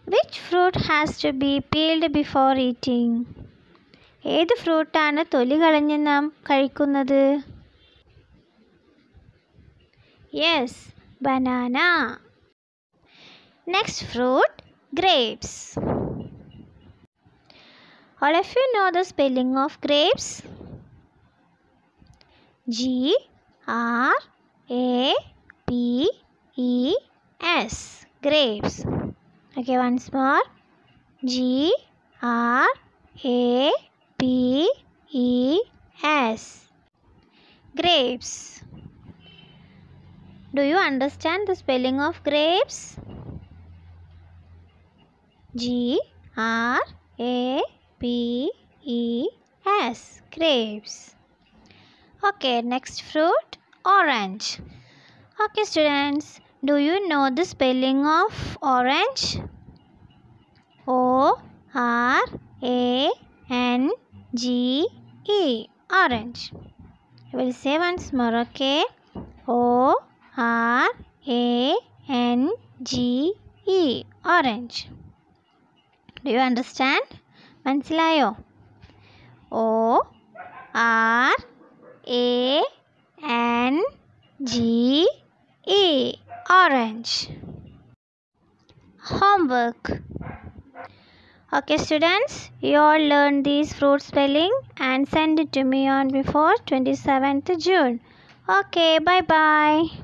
Which fruit has to be peeled before eating? ഏത് ഫ്രൂട്ടാണ് തൊലി കളഞ്ഞ് നാം കഴിക്കുന്നത്? Yes, banana. Next fruit, grapes. All of you know the spelling of grapes? G-R-A-P-E-S. Grapes. Okay, once more. G-R-A-P-E-S. Grapes. Do you understand the spelling of grapes? G-R-A-P-E-S. Grapes. Okay, next fruit, orange. Okay, students, do you know the spelling of orange? O-R-A-N-G-E. Orange. I will say once more, okay? O-R-A-N-G-E. Orange. Do you understand? മനസ്സിലായോ? O-R-A-N-G-E. Orange. Homework. Okay, students, you all learn these fruit spelling and send it to me on before 27th June. Okay, bye-bye.